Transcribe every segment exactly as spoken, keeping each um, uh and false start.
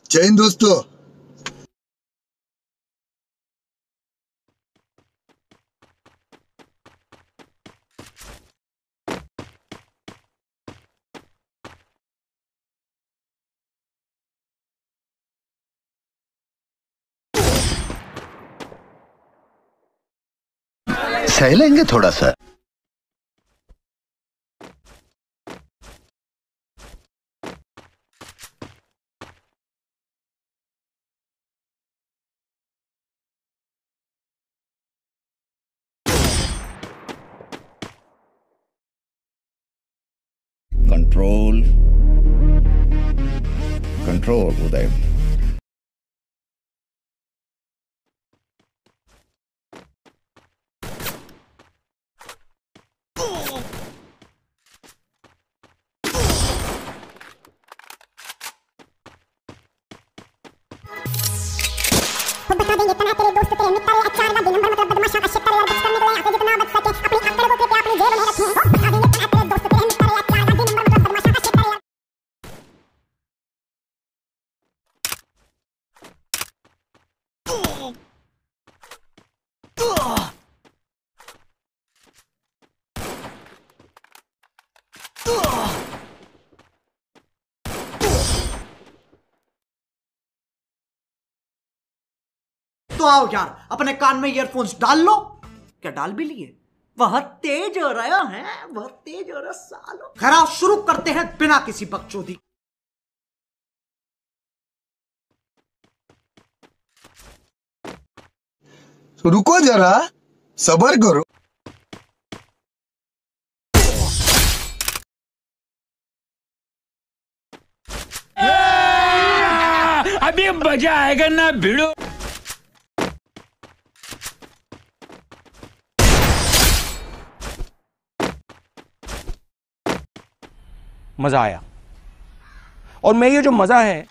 जय हिंद दोस्तों। सह लेंगे थोड़ा सा। Control control Uday. बता देंगे तना तेरे दोस्त तेरे मित्र तेरे अचार का नंबर मतलब बदमाशा का शिकार यार बच करने को आके जितना बच सके अपनी अक्कड़ को कृपया अपनी जेब में रखें। बता देंगे तना तेरे दोस्त तेरे मित्र तेरे अचार का नंबर मतलब बदमाशा का शिकार यार। तो आओ यार, अपने कान में ईयरफोन्स डाल लो। क्या डाल भी लिए? बहुत तेज हो रहा है, बहुत तेज हो रहा सालो। खैर शुरू करते हैं बिना किसी बकचोदी। रुको जरा, सब्र करो। अभी मजा आएगा ना भिड़ो। मजा आया, और मैं ये जो मजा है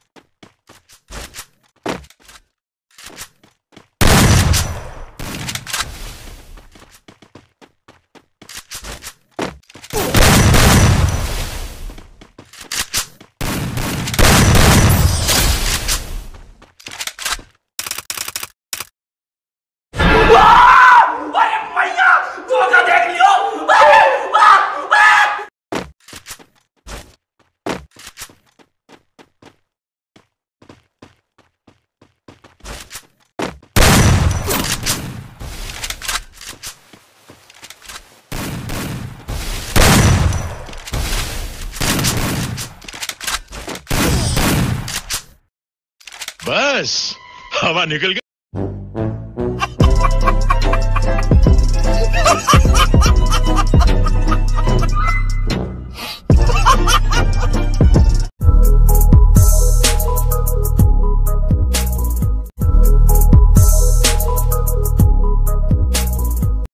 बस हवा निकल गई।